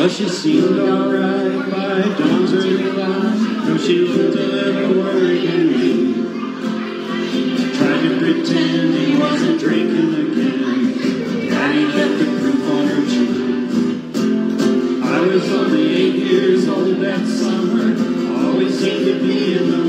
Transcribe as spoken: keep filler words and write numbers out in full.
Well, she seemed alright by dawn's early light, though she looked a little worried and mean. Tried to pretend he wasn't drinking again. Daddy kept the proof on her cheek. I was only eight years old that summer, always seemed to be in the